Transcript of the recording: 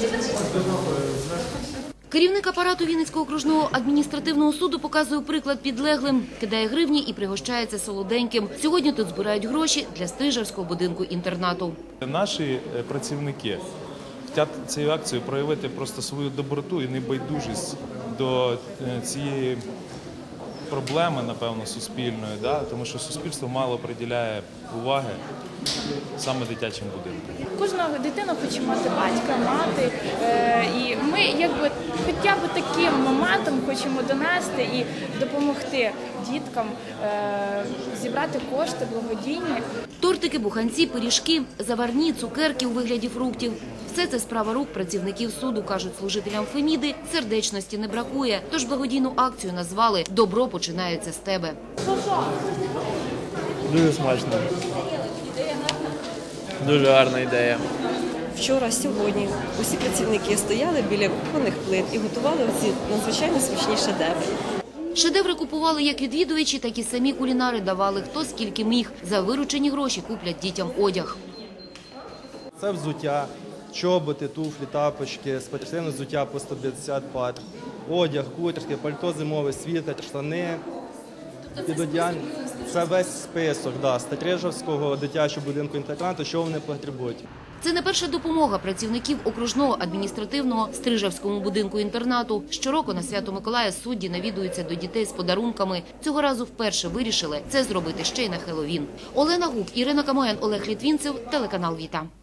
Керівник апарату Вінницького окружного адміністративного суду показує приклад підлеглим, кидає гривні і пригощається солоденьким. Сьогодні тут збирають гроші для Стрижавського будинку-інтернату. Наші працівники хочуть цією акцією проявити просто свою доброту і небайдужість до цієї проблеми, напевно, суспільної, тому що суспільство мало приділяє уваги саме дитячим будинкам. Кожна дитина хоче мати батька, мати, і ми хоча б таким моментом хочемо донести і допомогти діткам зібрати кошти благодійні. Тортики, буханці, пиріжки, заварні, цукерки у вигляді фруктів. Все це справа рук працівників суду, кажуть служителям Феміди, сердечності не бракує. Тож благодійну акцію назвали «Добро починається з тебе». Дуже смачно. Дуже гарна ідея. Вчора, сьогодні усі працівники стояли біля кухонних плит і готували ці надзвичайно смачні шедеври. Шедеври купували як відвідувачі, так і самі кулінари давали хто скільки міг. За виручені гроші куплять дітям одяг. Це взуття, чоботи, туфлі, тапочки, спортивне взуття по 150 пар, одяг, куртки, пальто зимове, світер, штани, підодіяльні. Це весь список Стрижавського дитячого будинку-інтернату, що вони потребують. Це не перша допомога працівників окружного адміністративного Стрижавському будинку-інтернату. Щороку на Свято Миколая судді навідуються до дітей з подарунками. Цього разу вперше вирішили це зробити ще й на Хеллоуін. Олена Гук, Ірина Камоян, Олег Літвінцев, телеканал «Віта».